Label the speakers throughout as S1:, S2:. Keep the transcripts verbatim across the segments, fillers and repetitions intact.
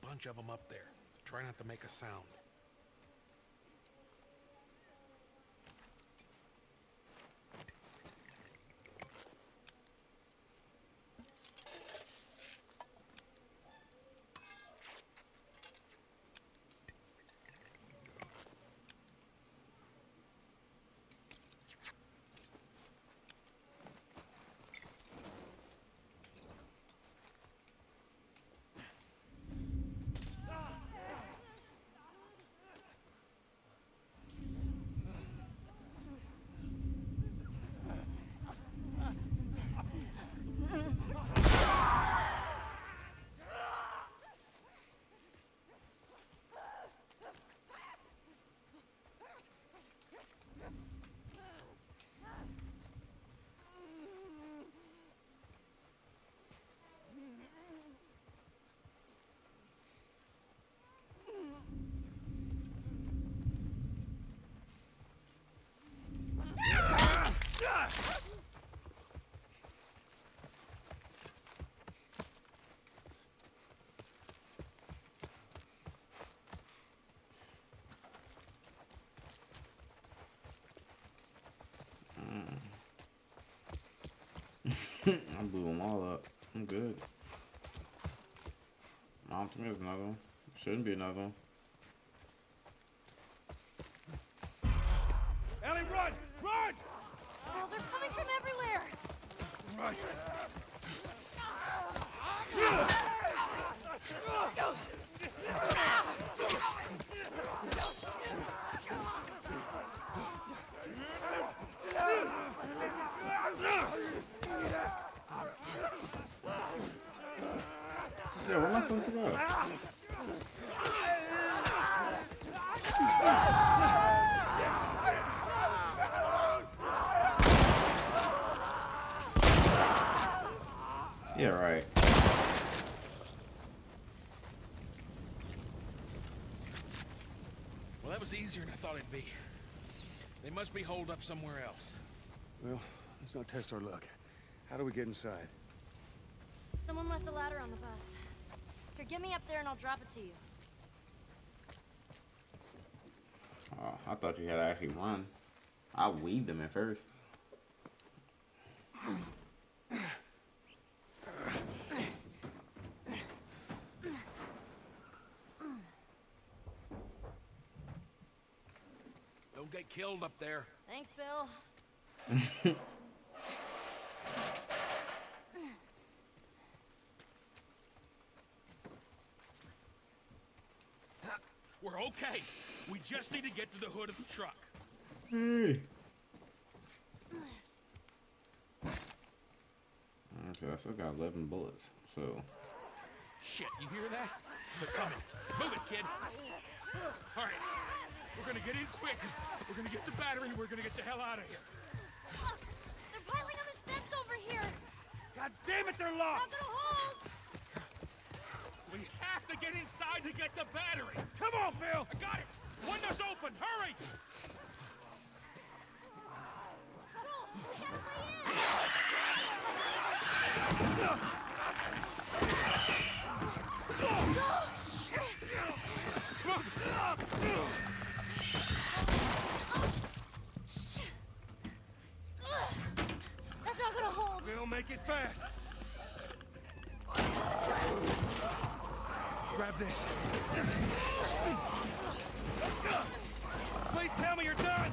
S1: bunch of them up there. Try not to make a sound.
S2: I blew them all up. I'm good. I don't think there's another one. Shouldn't be another one.
S3: Ellie, run! Run!
S4: Oh, they're coming from everywhere!
S3: Right.
S2: Yeah, where am I supposed to go? Yeah, right.
S1: Well, that was easier than I thought it'd be. They must be holed up somewhere else.
S3: Well, let's not test our luck. How do we get inside?
S4: Someone left a ladder on the bus. Here, get me up there and I'll drop it to you.
S2: Oh, I thought you had to actually run. I weaved them at first.
S1: Don't get killed up there.
S4: Thanks, Bill.
S1: We're okay. We just need to get to the hood of the truck.
S2: Hey. Okay, I still got eleven bullets, so.
S1: Shit, you hear that? They're coming. Move it, kid. All right. We're gonna get in quick. We're gonna get the battery. We're gonna get the hell out of here.
S4: Look, they're piling on this fence over here.
S3: God damn it, they're
S4: Not
S3: locked!
S4: gonna hold.
S1: We have to get inside to get the battery.
S3: Come on, Bill!
S1: I got it. Window's open. Hurry.
S4: Joel, we gotta way in. That's not gonna hold.
S3: Bill, make it fast! Grab this. Please tell me you're done!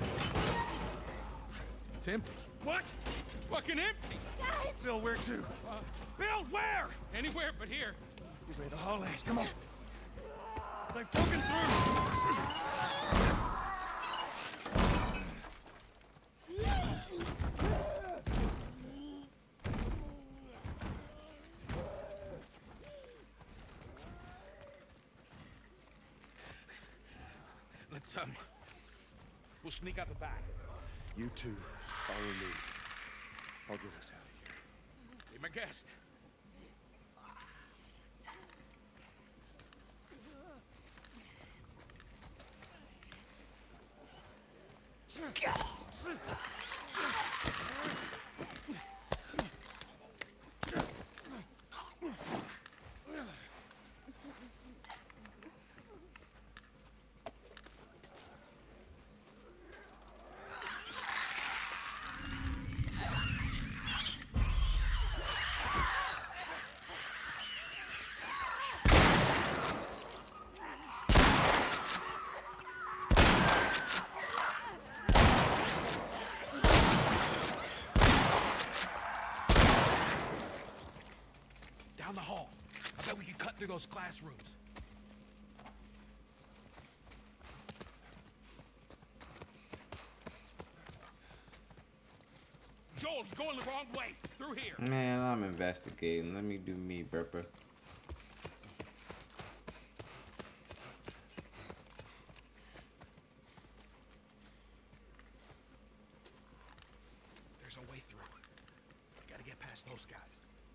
S1: It's empty. What? Fucking empty.
S4: Guys!
S3: Bill, where to?
S1: Uh,
S3: Bill, where?
S1: anywhere but here.
S3: Give me the whole ass, come on. They've broken through!
S1: Let's, um, we'll sneak out the back.
S3: You two, follow me. I'll get us out of here.
S1: Be my guest. down the hall. I bet we can cut through those classrooms. Joel, you're going the wrong way. Through here.
S2: Man, I'm investigating. Let me do me, Burper.
S1: There's a way through. Gotta get past those guys.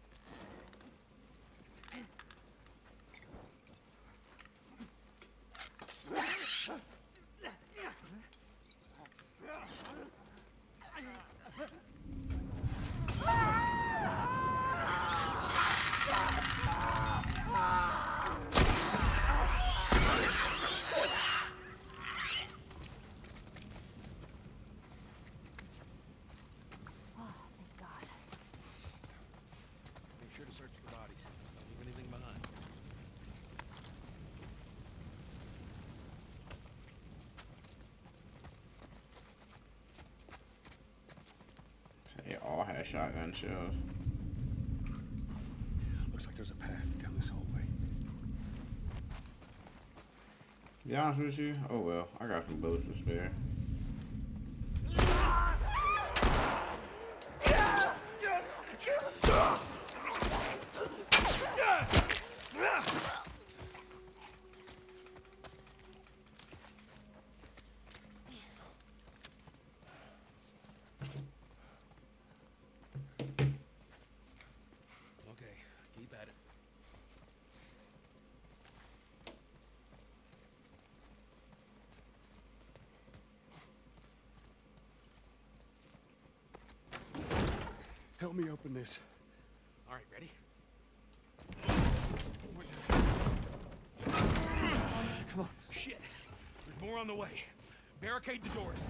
S2: They all had shotgun shells.
S3: Looks like there's a path down this hallway.
S2: To be honest with you, oh well, I got some bullets to spare.
S3: Help me open this.
S1: All right, ready? Come on. Shit. There's more on the way. Barricade the doors.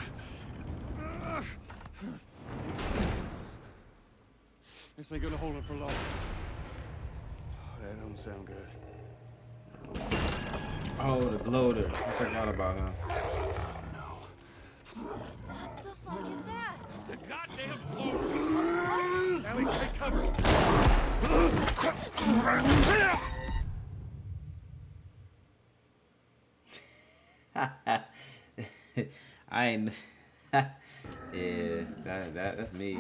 S3: This ain't gonna hold him for long. Oh, that don't sound good.
S2: Oh, the bloater. I forgot about him.
S4: What the fuck is that?
S1: It's a goddamn bloater. Ellie, take cover.
S2: I ain't. Yeah, that, that that's me.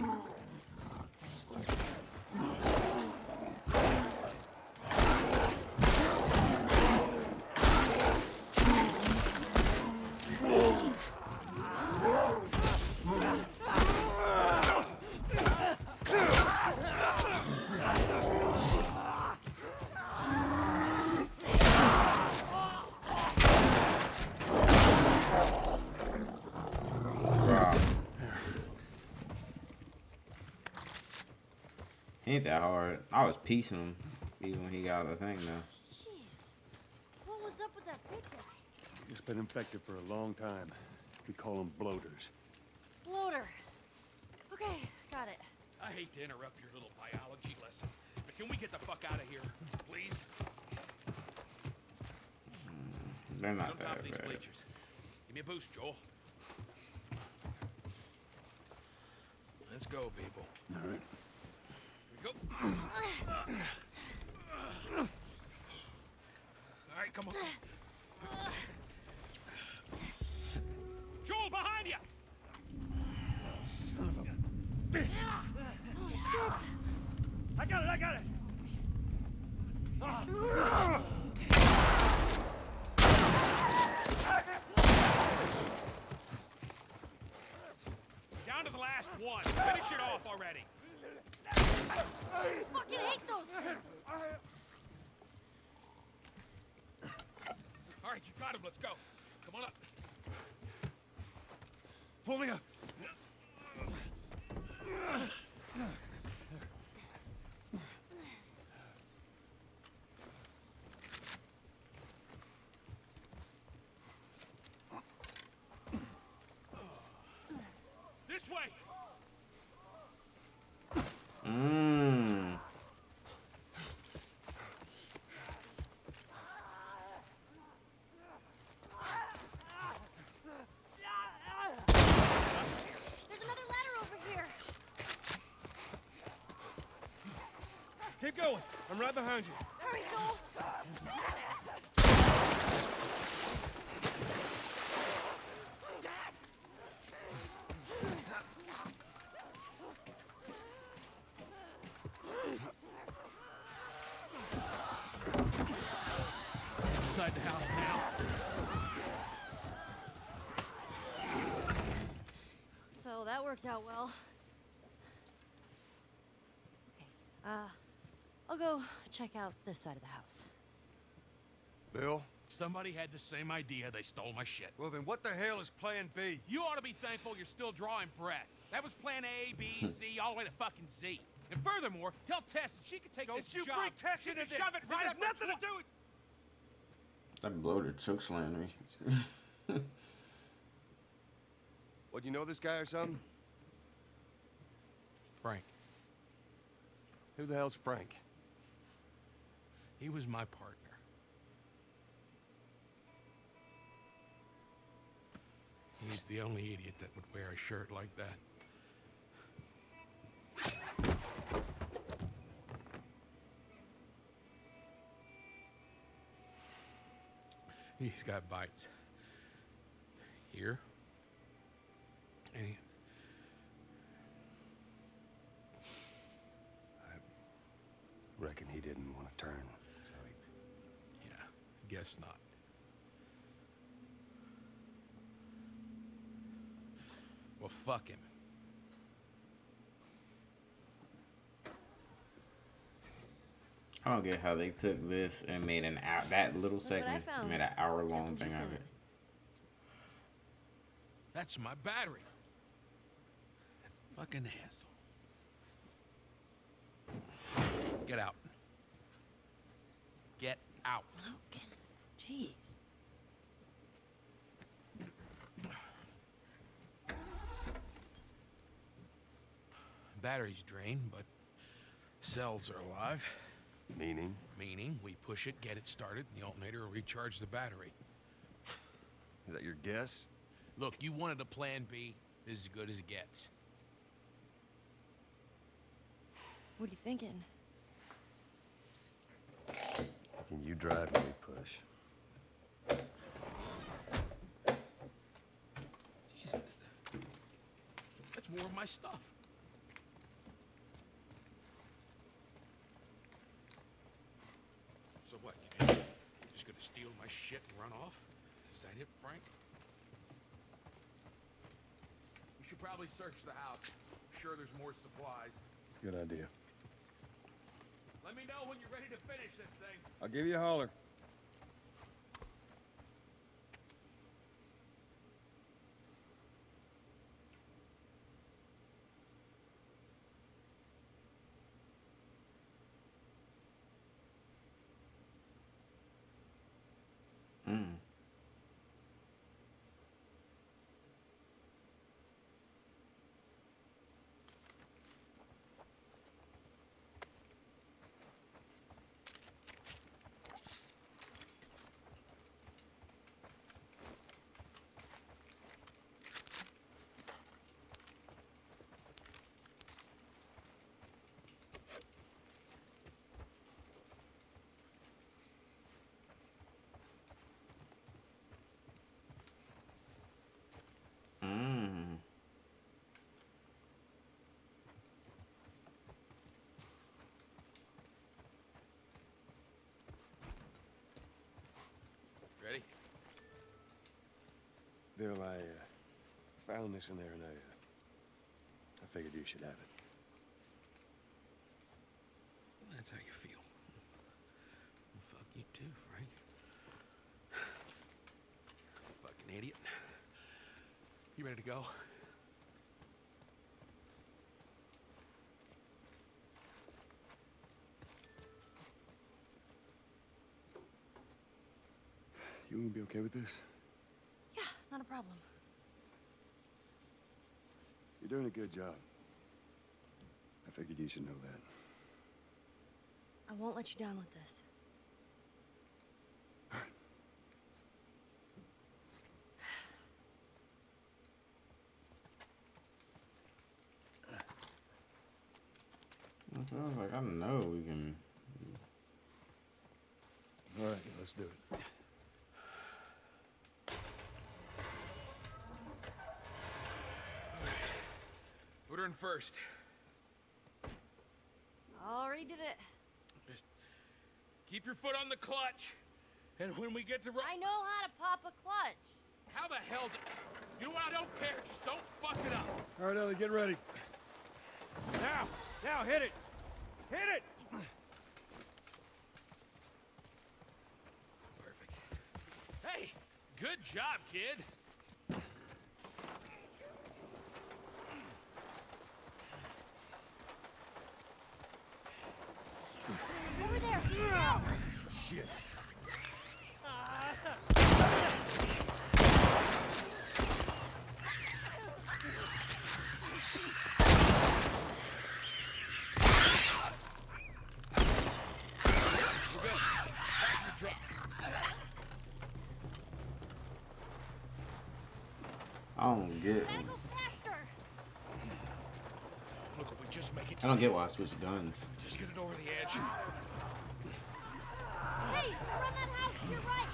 S2: Ain't that hard. I was piecing him even when he got the thing though.
S4: Jeez. What was up with that big guy?
S3: It's been infected for a long time. We call them bloaters.
S4: Bloater. Okay, got it.
S1: I hate to interrupt your little biology lesson, but can we get the fuck out of here, please?
S2: Mm, they're not
S1: Don't top
S2: that
S1: these
S2: bad.
S1: bleachers. Give me a boost, Joel. Let's go, people.
S3: All right.
S1: Go. All right, come on. Joel, behind you!
S3: Son of a bitch.
S1: I got it, I got it! Down to the last one. Finish it off already.
S4: I fucking hate those things.
S1: All right, you got him. Let's go. Come on up.
S3: Pull me up.
S1: This way.
S2: Mmm.
S3: Keep going. I'm right behind you.
S4: Hurry, Joel!
S1: Inside the house now.
S4: So that worked out well. Okay, uh, I'll go check out this side of the house.
S3: Bill?
S1: Somebody had the same idea. They stole my shit.
S3: Well, then what the hell is plan B?
S1: You ought to be thankful you're still drawing breath. That was plan A, B, C, all the way to fucking Z. And furthermore, tell Tess that she could take
S3: Don't
S1: this
S3: you
S1: job.
S3: bring Tess
S1: she
S3: into
S1: could
S3: this.
S1: shove it
S3: This
S1: right
S3: has
S1: up her
S3: nothing to
S1: tw-
S3: do with...
S2: That bloater choke slammed me.
S3: What, you know this guy or something?
S1: Frank.
S3: Who the hell's Frank?
S1: He was my partner. He's the only idiot that would wear a shirt like that. He's got bites. Here. And he...
S3: I reckon he didn't want to turn, so he...
S1: Yeah, guess not. Well, fuck him.
S2: I don't get how they took this and made an hour, that little
S4: Look what I
S2: segment, and
S4: found.
S2: made an hour
S4: It's got
S2: long
S4: some
S2: thing
S4: juice in
S2: of
S4: it.
S2: it.
S1: That's my battery. Fucking asshole. Get out. Get out.
S4: Okay. Jeez.
S1: Battery's drained, but cells are alive.
S3: Meaning?
S1: Meaning, we push it, get it started, and the alternator will recharge the battery.
S3: Is that your guess?
S1: Look, you wanted a plan B. This is as good as it gets.
S4: What are you thinking?
S3: Can you drive and we push?
S1: Jesus. That's more of my stuff. So what, you gonna- you just gonna steal my shit and run off? Is that it, Frank? We should probably search the house. I'm sure there's more supplies.
S3: It's a good idea.
S1: Let me know when you're ready to finish this thing.
S3: I'll give you a holler.
S2: Mm. Mm.
S1: Ready?
S3: Bill, I uh, found this in there and I, uh, I figured you should have it.
S1: That's how you feel. Well, fuck you too, Frank. Fucking idiot. You ready to go?
S3: You gonna be okay with this?
S4: Yeah, not a problem.
S3: You're doing a good job. I figured you should know that.
S4: I won't let you down with this.
S2: I was like, I know we can.
S3: All right, let's do it.
S1: Put her in first.
S4: Already did it.
S1: Just keep your foot on the clutch. And when we get to...
S4: I know how to pop a clutch.
S1: How the hell do... You know what? I don't care. Just don't fuck it up.
S3: All right, Ellie, get ready. Now! Now, hit it! Hit it!
S1: Perfect. Hey, good job, kid.
S4: Over there. Now.
S3: Shit.
S2: I don't get.
S4: Gotta go faster.
S1: Look, if we just make it...
S2: I don't get why I switched guns.
S1: Just get it over the edge.
S4: Hey, run that house to your right.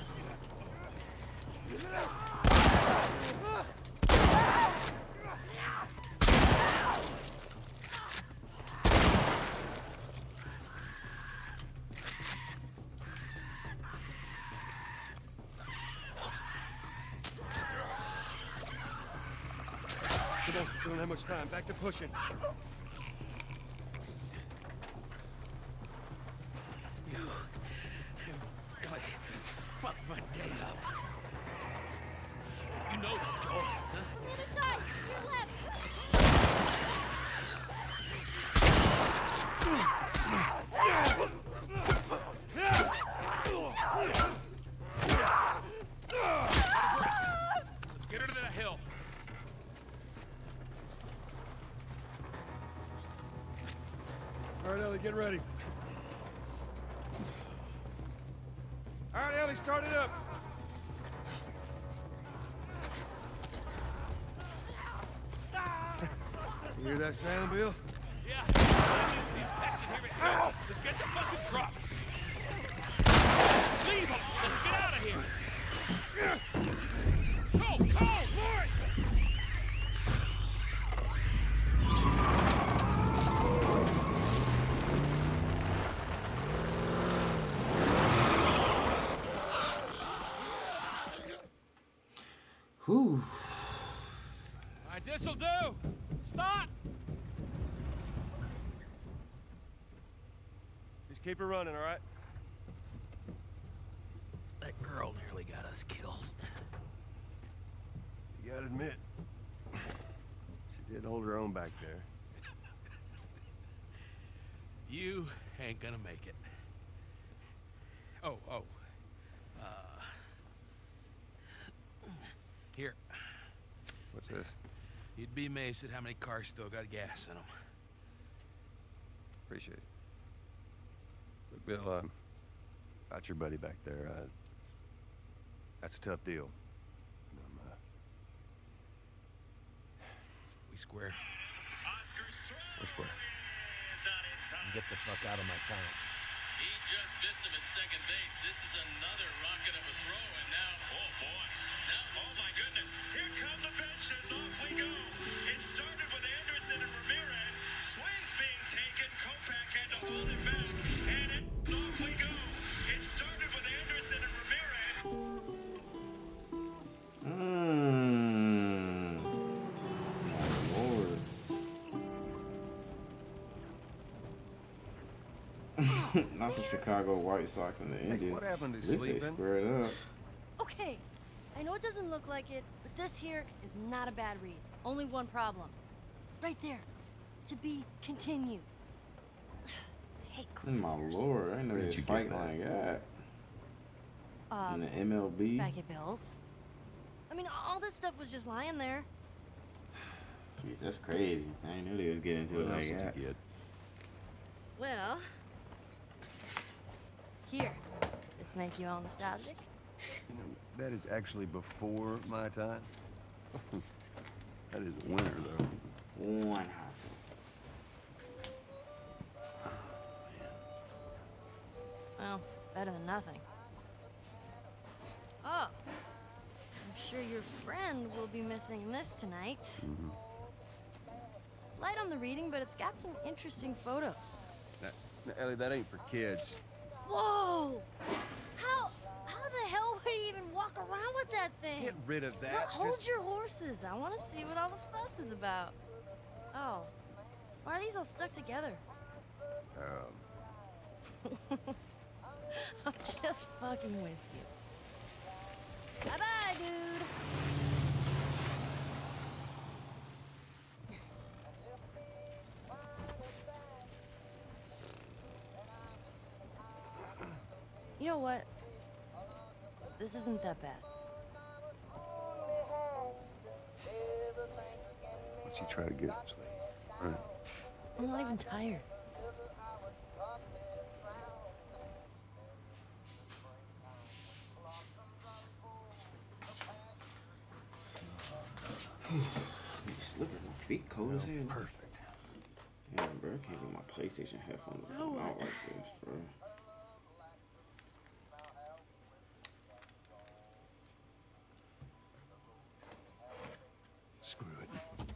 S3: Come on, we don't have much time. Back to pushing.
S1: You... Really fucked my day up. You know that, Joel, huh?
S4: On the other side, to your left.
S1: Let's get her to the hill.
S3: All right, Ellie, get ready. All right, Ellie, start it up. You hear that sound, Bill?
S1: Yeah. Let's get the fucking truck. Leave them. Let's get out of here. Go, go, Lord!
S2: Whew.
S1: All right, this'll do. Stop.
S3: Just keep it running, all right?
S1: That girl nearly got us killed.
S3: You gotta admit, she did hold her own back there.
S1: You ain't gonna make it. Oh, oh. Uh. Here.
S3: What's this?
S1: You'd be amazed at how many cars still got gas in them.
S3: Appreciate it. Look, Bill, uh, about your buddy back there, uh, that's a tough deal. Um, uh,
S1: We square.
S3: we're square.
S1: Get the fuck out of my town.
S5: He just missed him at second base. This is another rocket of a throw, and now... Oh, boy. Now, oh, my goodness. Here come the benches. Off we go. It started with Anderson and Ramirez. Swings being taken. Kopak had to hold it back. And it's off we go. It started with Anderson and Ramirez.
S2: Mmm. Lord. Not the Chicago White Sox and the Indians.
S3: what happened to
S2: At least they
S3: sleeping?
S2: squared up.
S4: Okay, I know it doesn't look like it, but this here is not a bad read. Only one problem. Right there. To be continued. I hate
S2: Oh my
S4: cliffhangers.
S2: lord, I didn't know
S3: Where
S2: they
S3: did
S2: was
S3: you get
S2: fighting
S3: that?
S2: like that.
S4: Uh,
S2: In the M L B.
S4: back at Bill's. I mean, all this stuff was just lying there.
S2: Jeez, that's crazy. I didn't know they was getting into
S3: What
S2: it
S3: else
S2: like
S3: did
S2: that.
S3: you get?
S4: Well, here. This make you all nostalgic?
S3: You know, that is actually before my time. That is winter, though.
S2: One hustle.
S4: Better than nothing. Oh. I'm sure your friend will be missing this tonight.
S3: Mm-hmm.
S4: Light on the reading, but it's got some interesting photos.
S3: That, Ellie, that ain't for kids.
S4: Whoa! How how the hell would he even walk around with that thing?
S3: Get rid of that.
S4: Look, hold
S3: Just...
S4: your horses. I want to see what all the fuss is about. Oh. Why are these all stuck together?
S3: Um.
S4: I'm just fucking with you. Bye-bye, dude. You know what? This isn't that bad.
S3: What'd you try to get us, lady? Right.
S4: I'm not even tired.
S2: Slippers, my feet cold as hell.
S3: Perfect.
S2: Yeah, bro, I can't get my PlayStation headphones
S4: No.
S2: out like this, bro.
S3: Screw it.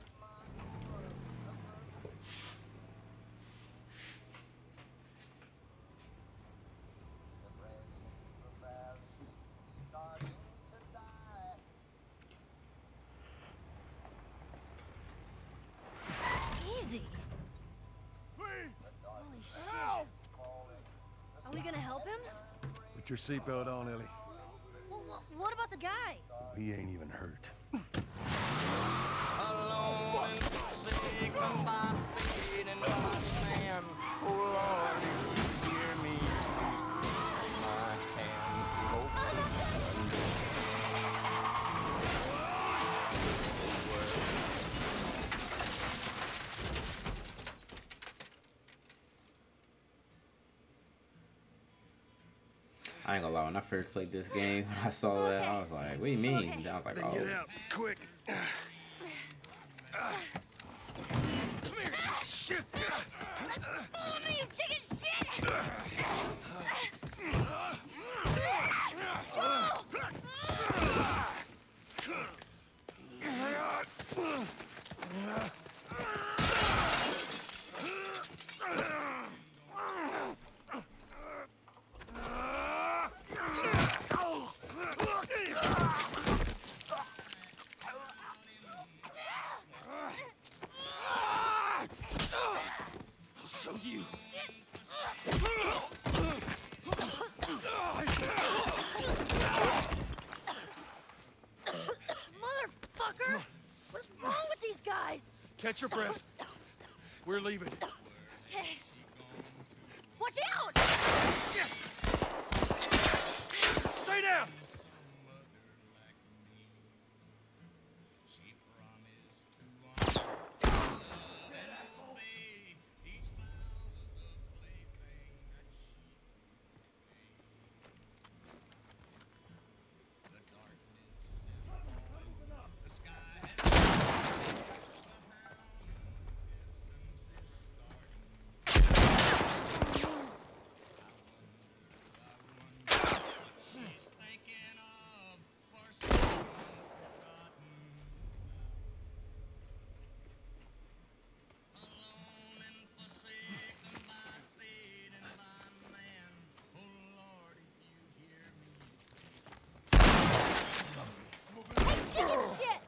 S4: Easy. Holy shit. Are we gonna help him?
S3: Put your seatbelt on, Ellie.
S4: Well, wh- what about the guy?
S3: He ain't even hurt.
S2: I ain't gonna lie, when I first played this game, when I saw that, I was like, what do you mean? And I was like,
S3: Then
S2: oh.
S3: get out, quick.
S1: Come here. Shit.
S4: Follow me, you chicken shit!
S1: I'll show you.
S4: Motherfucker! What's wrong with these guys?
S1: Catch your breath. We're leaving.
S4: Okay. Watch out!
S1: Stay down.
S4: Chicken shit!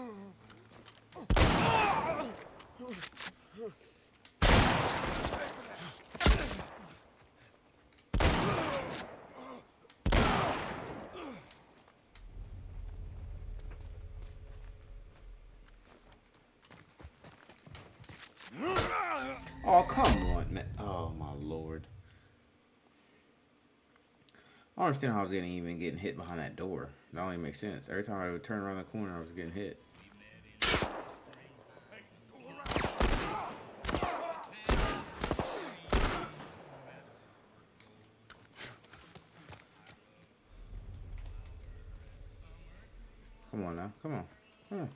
S2: Oh, come on, man. Oh, my lord. I don't understand how I was getting even getting hit behind that door. That don't even make sense. Every time I would turn around the corner, I was getting hit. Come on now. Come on. Come on.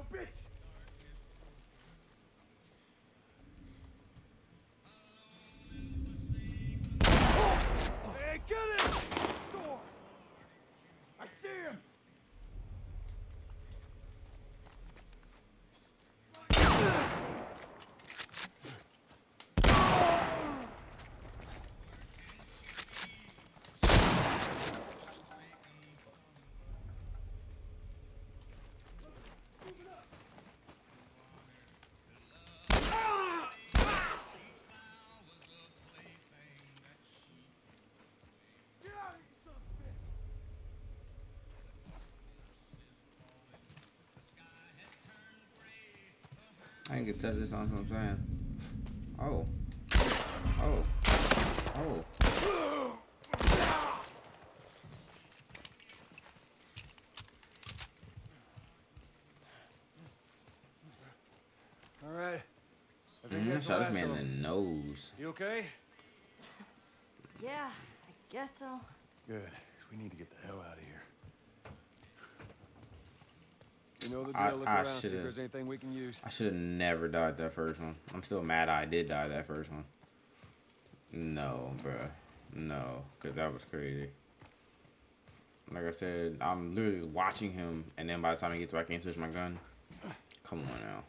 S1: bitch! Hey, get him! Door! I see him!
S2: I ain't gonna touch this on what I'm saying. Oh. Oh. Oh.
S3: All right. I think
S2: Mm,
S3: that's the
S2: shot this
S3: last
S2: man
S3: of
S2: in
S3: them.
S2: the nose.
S3: You okay?
S4: Yeah, I guess so.
S3: Good. 'Cause we need to get the hell out of here. You know the
S2: I-
S3: drill. Look
S2: I
S3: around, see if
S2: should've-
S3: there's anything we can use.
S2: I should have never died that first one. I'm still mad I did die that first one. No, bruh. No, because that was crazy. Like I said, I'm literally watching him, and then by the time he gets back, I can't switch my gun. Come on now.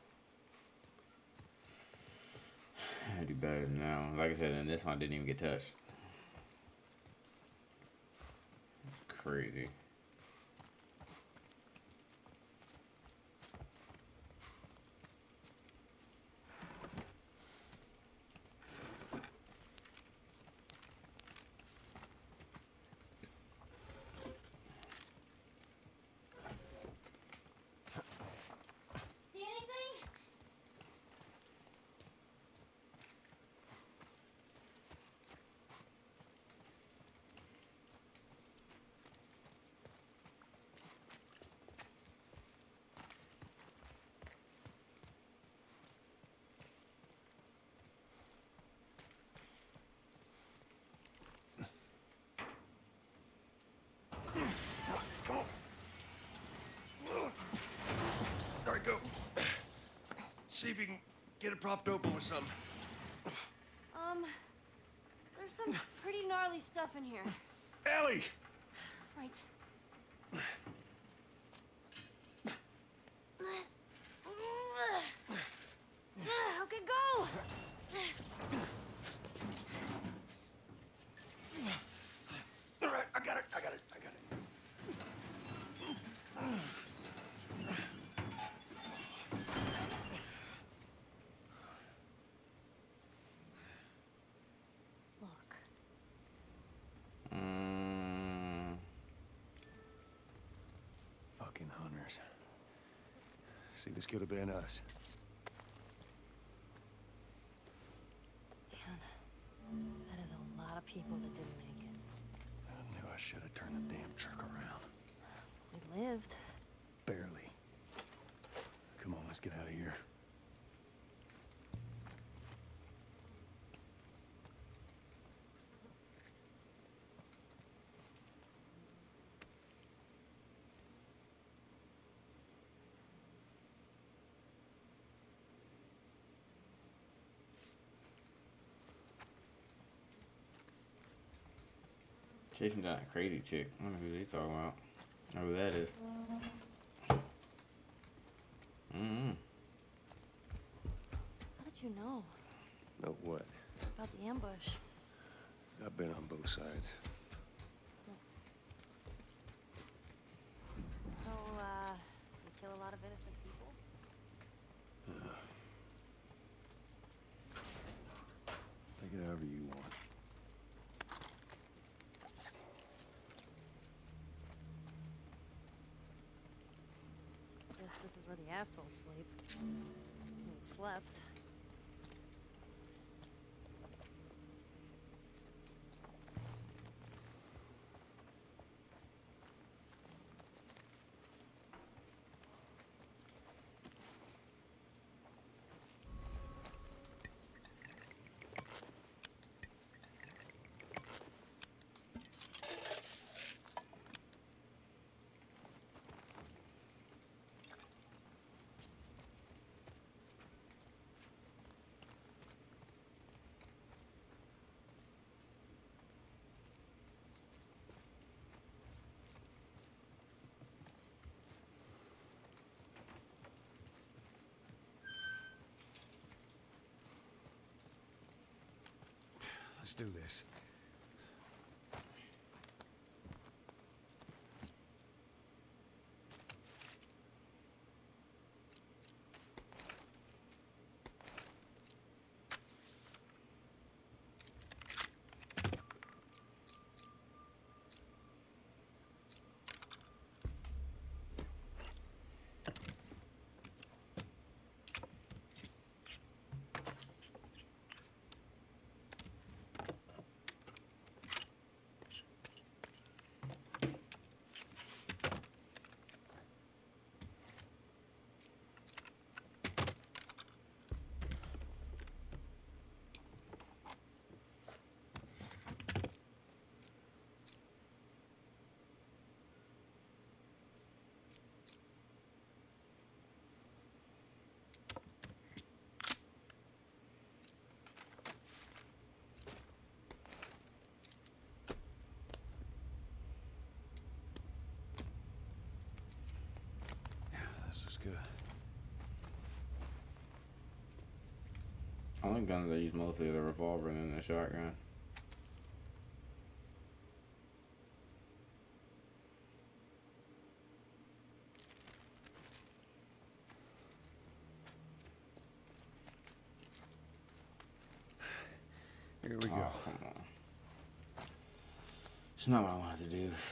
S2: I do better than now. Like I said, in this one, I didn't even get touched. It's crazy.
S4: See anything?
S3: All right, go. See if you can get it propped open with something.
S4: Um, there's some pretty gnarly stuff in here.
S3: Ellie!
S4: Right. Okay, go!
S3: All right, I got it, I got it, I got it.
S4: Look.
S2: Mm,
S3: Fucking hunters. See, this could have been us.
S4: Man, that is a lot of people that didn't make it.
S3: I knew I should have turned the damn truck around.
S4: We lived.
S3: Barely. Come on, let's get out of here.
S2: chasing down that crazy chick. I don't know who they talking about. I know who that is. Mm-hmm.
S4: How did you know
S3: Know what?
S4: about the ambush?
S3: I've been on both sides.
S4: So, uh, you kill a lot of innocent people?
S3: Take it however you want.
S4: Guess this is where the assholes sleep. I mean, slept.
S3: Let's do this. This is good.
S2: Only guns I use mostly are the revolver and the shotgun.
S3: Here we go.
S2: Oh, come on. It's not what I wanted to do.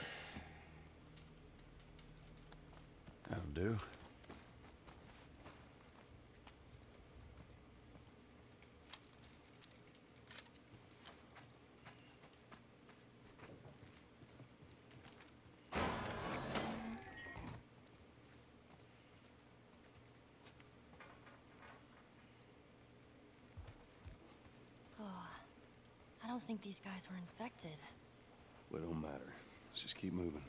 S3: That'll do.
S4: I don't think these guys were infected.
S3: Well, it don't matter. Let's just keep moving.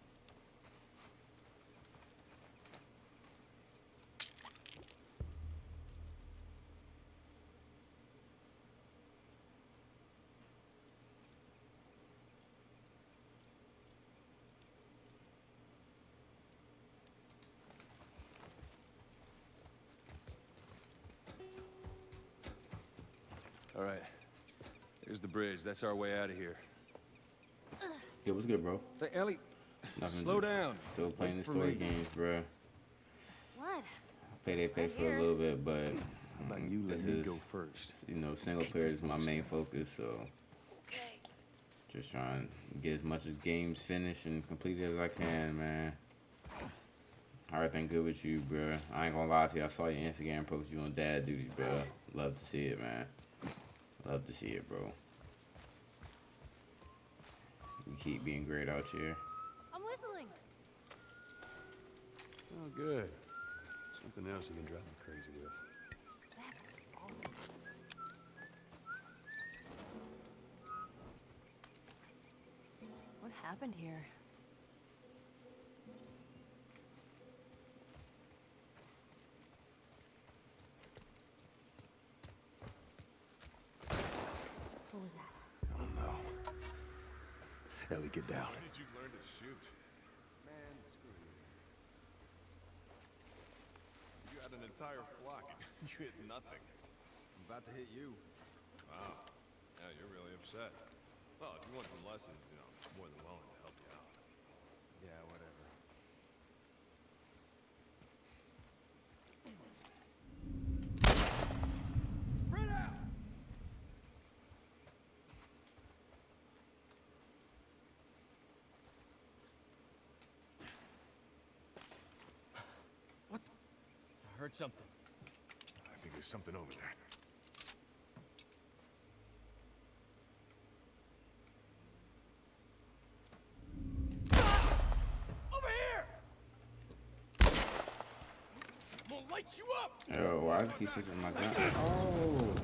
S3: All right. Here's the bridge. That's our way out of here.
S2: Yeah, what's good, bro?
S3: Hey, Ellie,
S2: Nothing,
S3: slow
S2: just
S3: down.
S2: Still playing the
S3: Wait for
S2: story
S3: me.
S2: games, bro.
S4: What?
S2: Pay they pay
S4: Right
S2: for a
S4: here.
S2: little bit, but
S3: How about
S2: um,
S3: you let
S2: this
S3: me
S2: is,
S3: go first?
S2: you know, single player is my main focus, so
S4: Okay.
S2: just trying to get as much of games finished and completed as I can, man. Everything good with you, bro. I ain't gonna lie to you. I saw your Instagram post you on dad duties, bro. Love to see it, man. Love to see it, bro. You keep being great out here.
S4: I'm whistling.
S3: Oh, good. Something else you can drive me crazy with.
S4: That's awesome. What happened here? What was that?
S3: I don't know. Ellie, get down.
S5: When did you learn to shoot?
S3: Man, screw you.
S5: You had an entire flock and you hit nothing.
S6: I'm about to hit you.
S5: Wow. Yeah, you're really upset. Well, if you want some lessons, you know, I'm more than willing to help you out.
S6: Yeah, whatever.
S5: Spread out!
S1: I heard something.
S5: I think there's something over there.
S1: Over here! I'm gonna light you up!
S2: Yo, why does he keep switching my gun? Oh.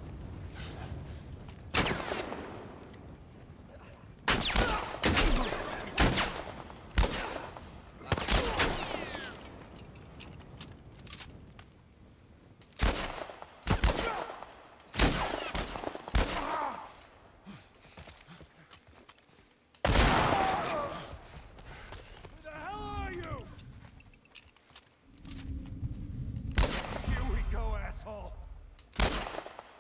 S5: Who the hell are you? Here we go, asshole.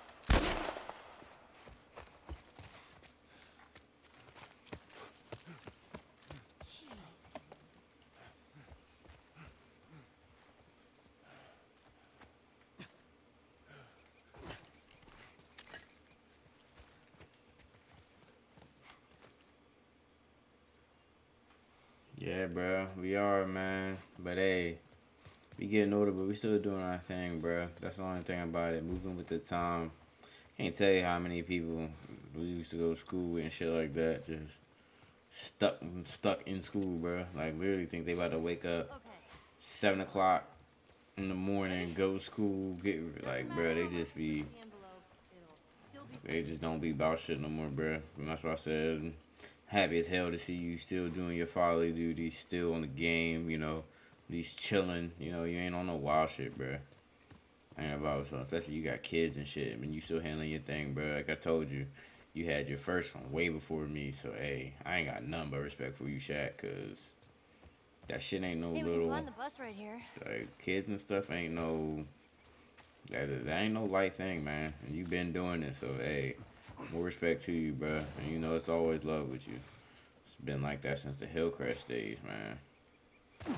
S2: Yeah, bro, we are, man. But hey, we getting older, but we still doing our thing, bro. That's the only thing about it. Moving with the time. Can't tell you how many people we used to go to school with and shit like that, just stuck stuck in school, bro. Like literally think they about to wake up
S4: Okay.
S2: seven o'clock in the morning, go to school, get like, bro. They just be,
S4: The envelope, it'll still be
S2: they just don't be about shit no more, bro. And that's why I said, happy as hell to see you still doing your fatherly duties, still on the game, you know, these chilling, you know, you ain't on no wild shit, bro. Ain't about so, especially you got kids and shit. I mean, you still handling your thing, bro. Like I told you, you had your first one way before me. So hey, I ain't got nothing but respect for you, Shaq, cause that shit ain't no
S4: Hey, we can
S2: little
S4: find the bus right here.
S2: like kids and stuff ain't no that that ain't no light thing, man. And you been doing it, so hey, more respect to you, bro. And you know it's always love with you. It's been like that since the Hillcrest days, man.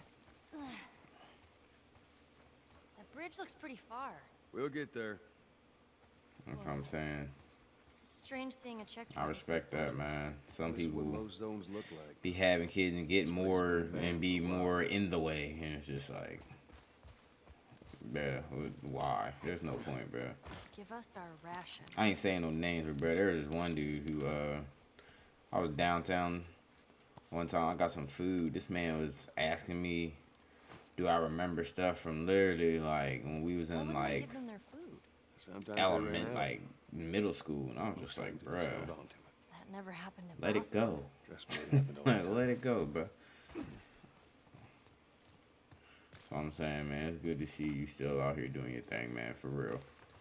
S4: Bridge looks pretty far.
S6: We'll get there.
S2: That's what I'm saying.
S4: It's strange seeing a checkpoint.
S2: I respect that, man. Some
S3: This is what
S2: people
S3: most zones look like.
S2: be having kids and get more and be more in the way, and it's just like, bruh, why? There's no point, bruh.
S4: Give us our ration.
S2: I ain't saying no names, but bruh, there was this one dude who, uh, I was downtown one time. I got some food. This man was asking me, do I remember stuff from literally like when we was
S4: Why
S2: in
S4: wouldn't they
S2: like
S4: give them their food?
S3: Sometimes they
S2: element,
S3: ran out.
S2: like middle school, and I was just like,
S3: Sometimes they
S2: bruh,
S3: just held on to it.
S4: That never happened in
S2: let it
S4: Boston.
S2: go.
S3: Trust me, it happened all the
S2: Like,
S3: time.
S2: let it go, bruh. That's what I'm saying, man. It's good to see you still out here doing your thing, man, for real.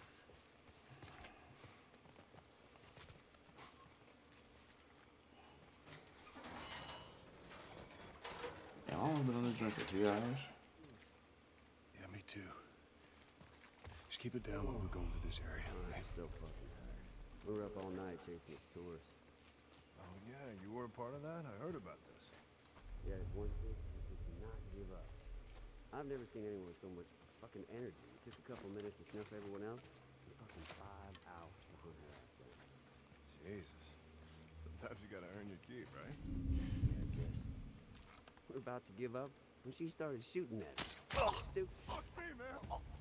S2: Yeah, I've only been on this drink for two hours.
S3: Yeah, me too. Just keep it down while we're going through this area. Okay?
S7: I'm so fucking tired. We were up all night chasing this tourist.
S3: Oh yeah, you were a part of that? I heard about this.
S7: Yeah, it's one thing you just not give up. I've never seen anyone with so much fucking energy. It took a couple minutes to snuff everyone else. And fucking five hours to hunt her ass down.
S3: Jesus. Sometimes you gotta earn your keep, right?
S7: Yeah, I guess. We're about to give up when she started shooting at us. Stupid.
S3: Fuck me, man.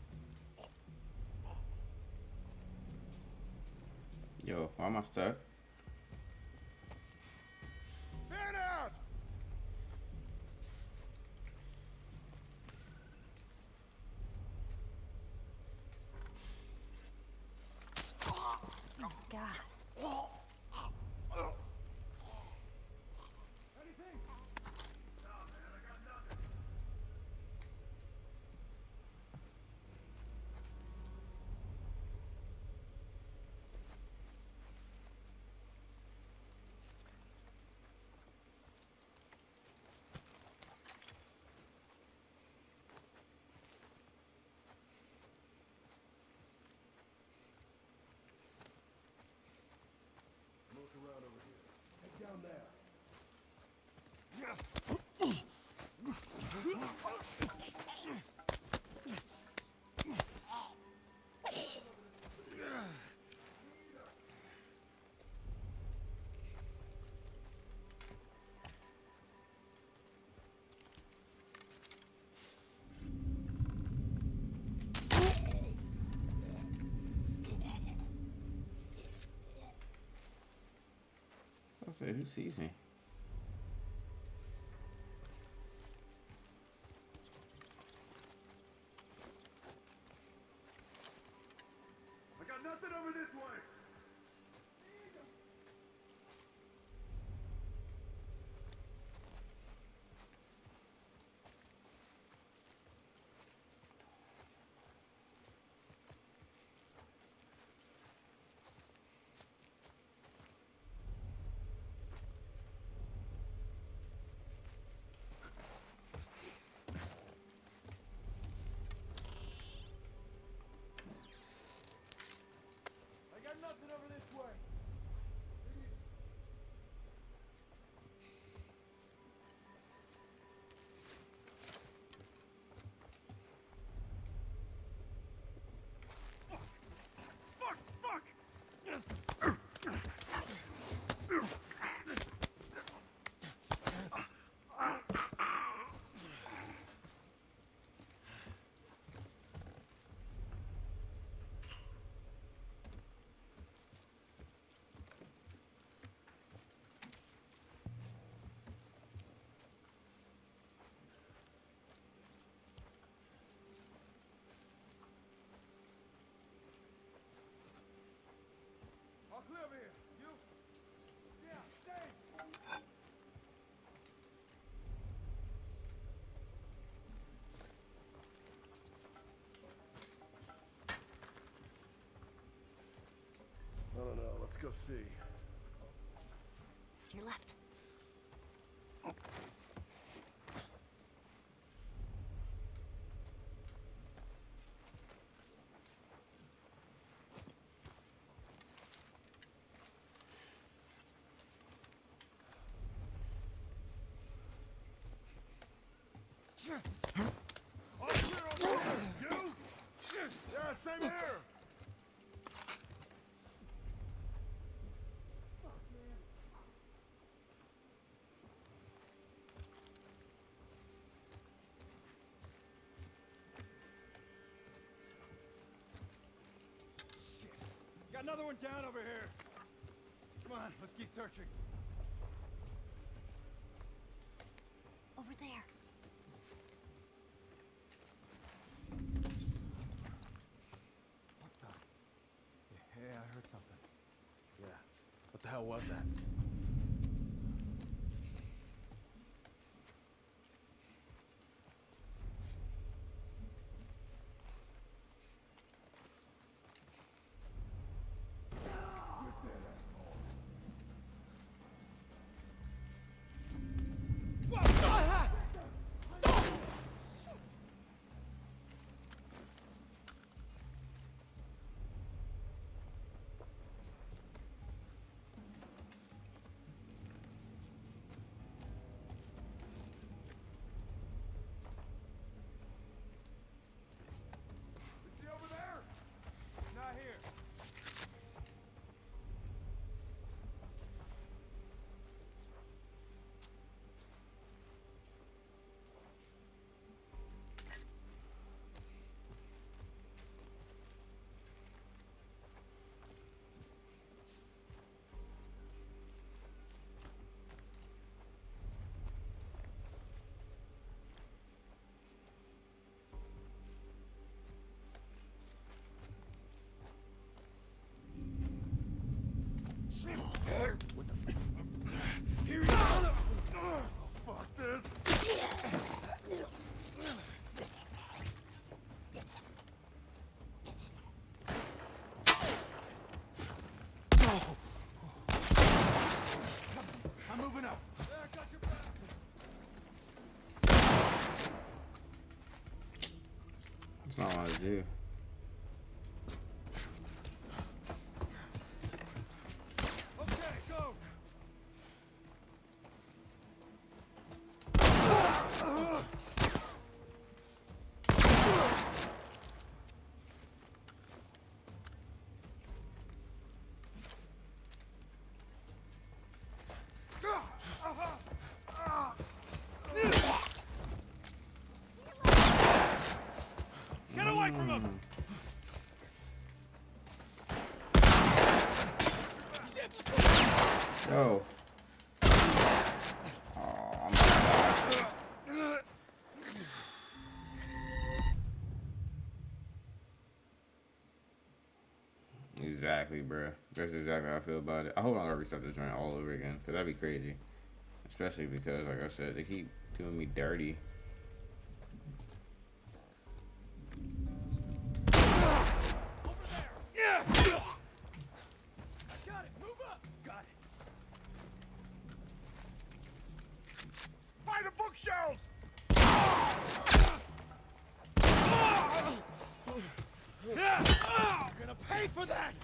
S2: Yo, why am I stuck?
S3: Stand out!
S4: Oh my God.
S2: I said, who sees me?
S3: I got nothing over this way! I got nothing
S6: clear over here. You? Yeah, stay. No, no, no. Let's go see.
S4: To your left.
S6: All clear over here. You? Yeah, same here. Got another one down over here. Come on, let's keep searching.
S4: Over there.
S6: What the? Yeah, yeah, I heard something. Yeah. What the hell was that?
S1: What the f- Here he is!
S6: Oh, fuck this! I'm moving up. Yeah, I got your back.
S2: That's not what I do.
S6: Okay, go. Get away from him!
S2: Yo. Oh, I'm gonna die. Exactly, bro. That's exactly how I feel about it. I hope I don't restart this joint all over again, because that'd be crazy. Especially because, like I said, they keep doing me dirty.
S6: Yeah! I got it! Move up! Got it! By the bookshelves! You're gonna pay for that!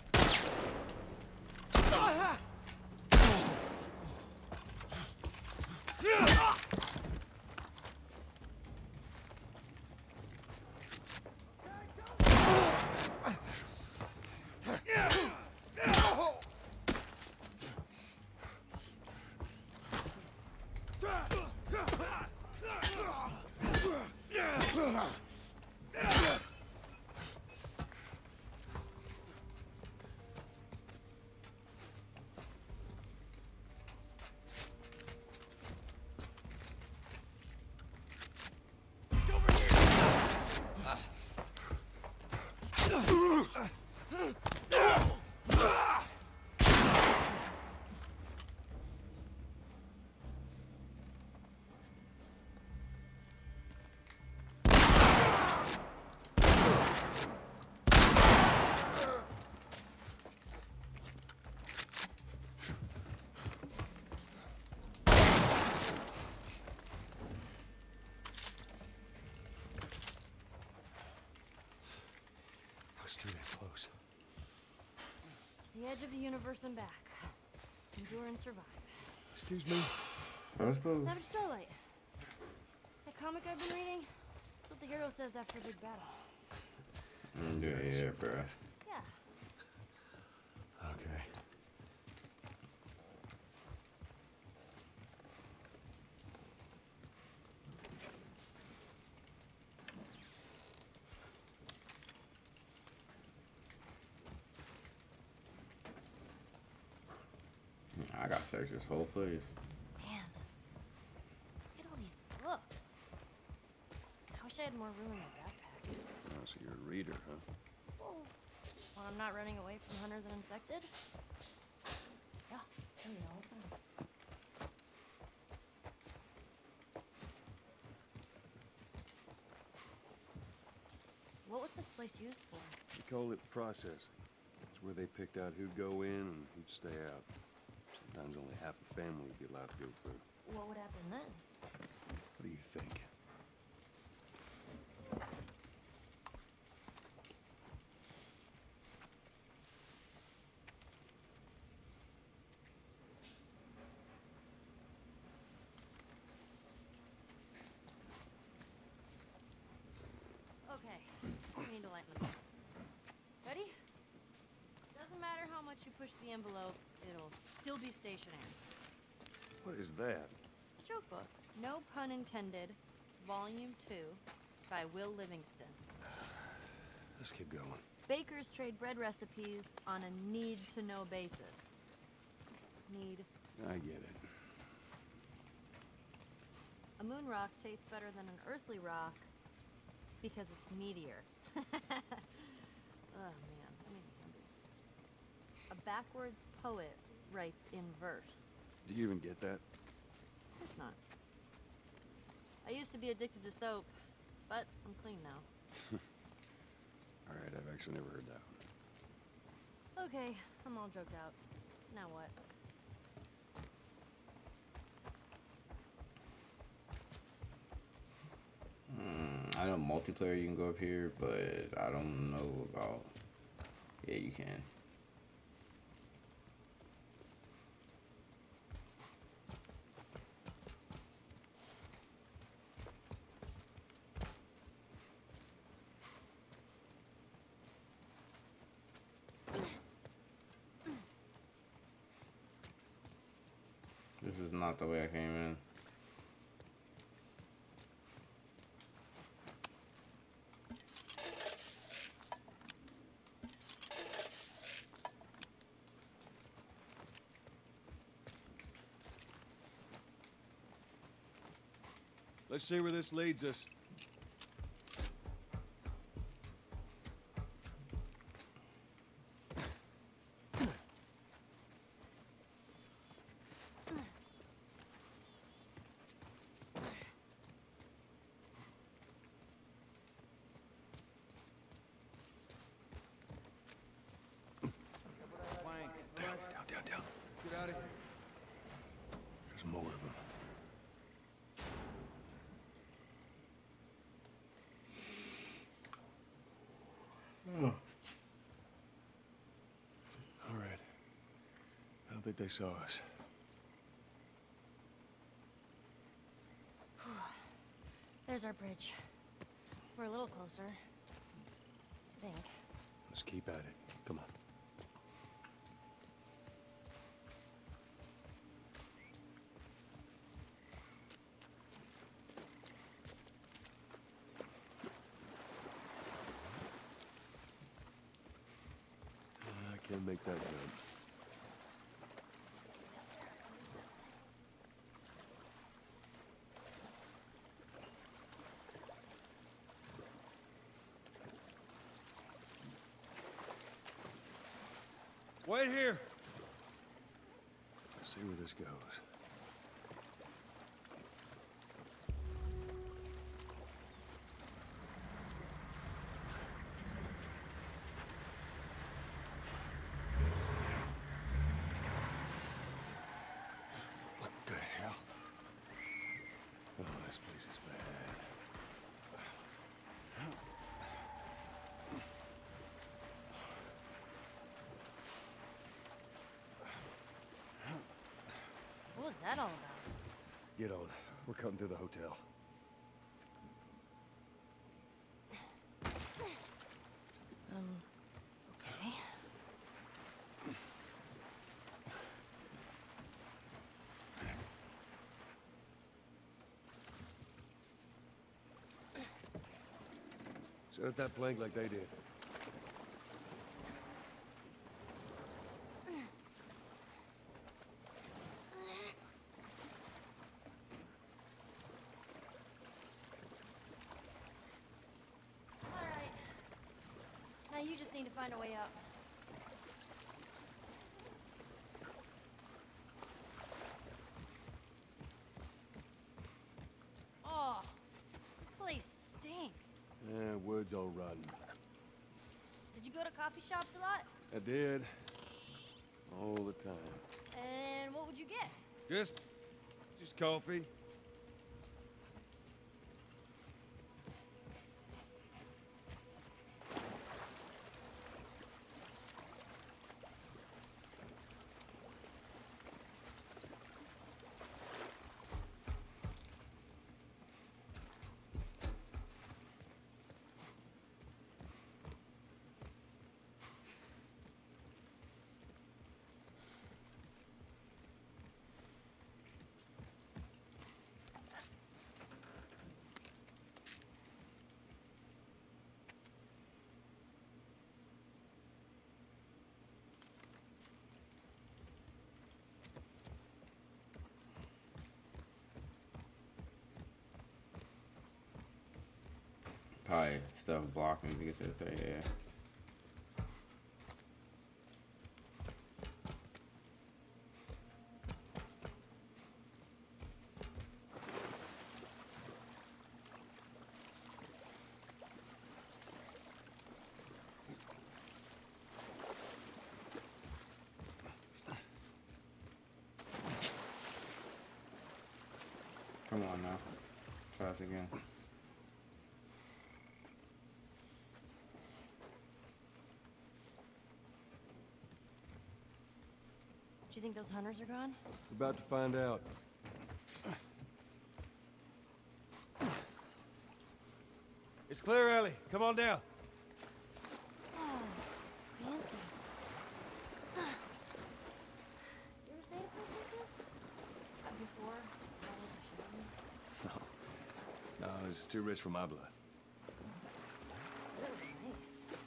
S3: it's too damn close.
S4: The edge of the universe and back. Endure and survive.
S3: Excuse me.
S2: I suppose.
S4: Savage Starlight. That comic I've been reading? That's what the hero says after a big battle.
S2: Mm, yeah, yeah, bro.
S4: Yeah.
S3: Okay.
S2: I gotta search this whole place.
S4: Man. Look at all these books. I wish I had more room in my backpack.
S3: Oh, so you're a reader, huh?
S4: Well, when I'm not running away from hunters and infected. Yeah, there we go. What was this place used for?
S3: We call it processing. It's where they picked out who'd go in and who'd stay out. Sometimes only half a family would be allowed to go through.
S4: What would happen then?
S3: What do you think?
S4: Okay, we need to lighten them up. Ready? Doesn't matter how much you push the envelope, it'll still be stationary.
S3: What is that?
S4: Joke book. No pun intended. Volume two by Will Livingston.
S3: Let's keep going.
S4: Bakers trade bread recipes on a need-to-know basis. Need.
S3: I get it.
S4: A moon rock tastes better than an earthly rock because it's meteor. Oh man, that made me hungry. A backwards poet writes in verse.
S3: Do you even get that?
S4: Of course not. I used to be addicted to soap, but I'm clean now.
S3: All right, I've actually never heard that one.
S4: Okay, I'm all joked out. Now what?
S2: Hmm, I know multiplayer you can go up here, but I don't know about. Yeah, you can. This is not the way I came in.
S3: Let's see where this leads us. Down, down, down.
S6: Let's get out of here.
S3: There's more of them. All right. I don't think they saw us.
S4: There's our bridge. We're a little closer. I think.
S3: Let's keep at it. Come on. I can't make that jump.
S6: Wait here.
S3: Let's see where this goes. What the hell? Oh, this place is bad. Get on. We're cutting through the hotel.
S4: Um, okay.
S3: Set up that plank like they did.
S4: All right. Now you just need to find a way up. Oh, this place stinks.
S3: Yeah, wood's all rotten.
S4: Did you go to coffee shops a lot?
S3: I did. All the time.
S4: And what would you get?
S3: Just... just coffee.
S2: Probably stuff blocking to get to the thing, yeah. Come on now. Try this again.
S4: Do you think those hunters are gone?
S3: We're about to find out. It's clear, Ellie. Come on down.
S4: Oh, fancy. You ever stayed at a place like this? Before?
S3: No, this is too rich for my blood.
S4: That was nice.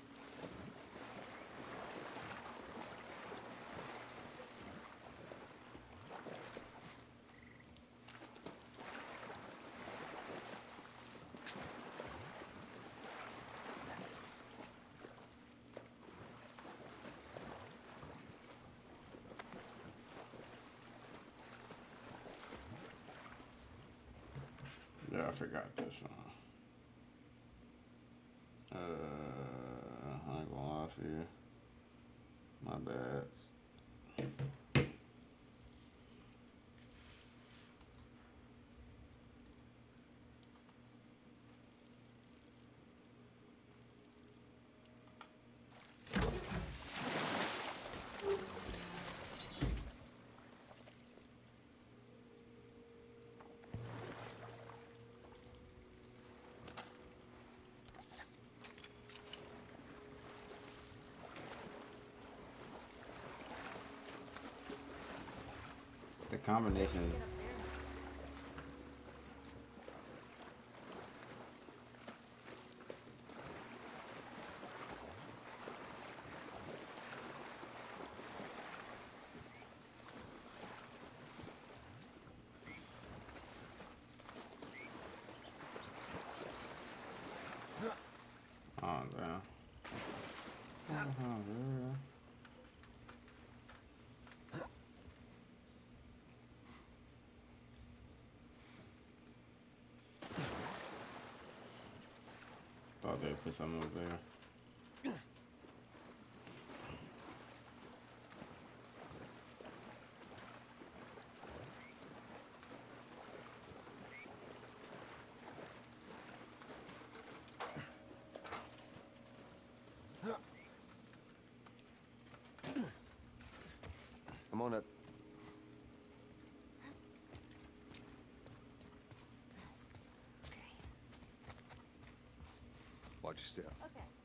S2: Yeah, I forgot this one. Uh, I ain't gonna lie to you. My bad. The combination. Oh, damn. Oh, damn. Thought they'd put something over there.
S3: Come on up. Watch your step.
S4: Okay.